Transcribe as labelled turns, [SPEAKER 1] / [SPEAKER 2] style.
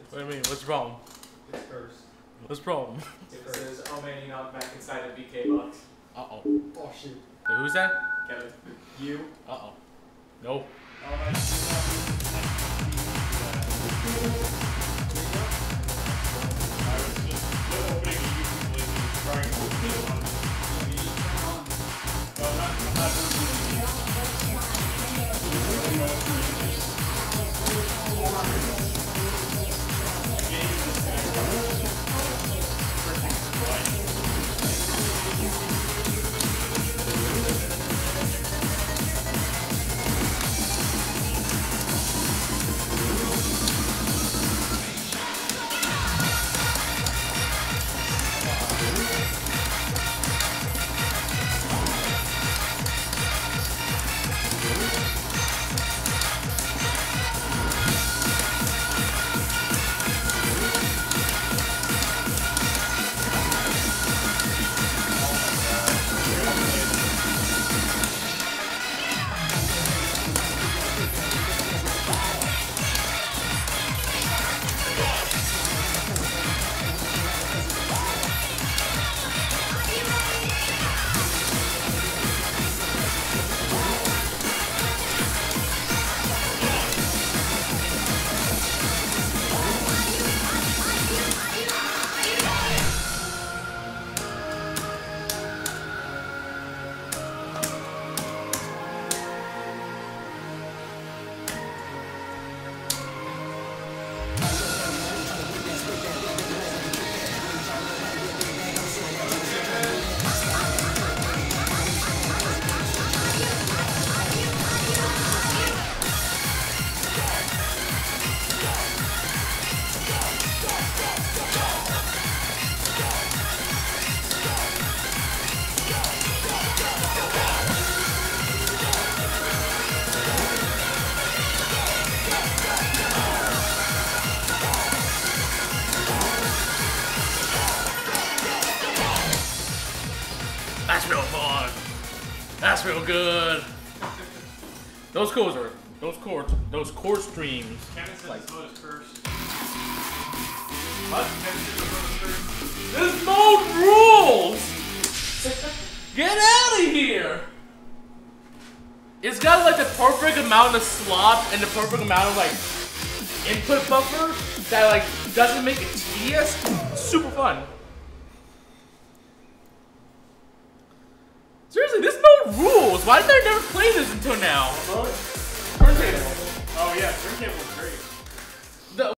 [SPEAKER 1] What do you mean? What's wrong?
[SPEAKER 2] It's cursed.
[SPEAKER 1] What's wrong?
[SPEAKER 2] It says, oh man, you knocked back inside a BK box.
[SPEAKER 1] Uh-oh.
[SPEAKER 2] Oh shit.
[SPEAKER 1] Wait, who's that?
[SPEAKER 2] Kevin. You.
[SPEAKER 1] Uh-oh. No. That's real fun. That's real good. Those core streams.
[SPEAKER 2] Kevin says
[SPEAKER 1] Like,
[SPEAKER 2] this mode is cursed.
[SPEAKER 1] what? This mode rules! Get out of here! It's got like the perfect amount of slop and the perfect amount of like input buffer that like doesn't make it tedious. Super fun. Seriously, this mode rules. Why did I never play this until now?
[SPEAKER 2] Turntable. Oh yeah, turntable.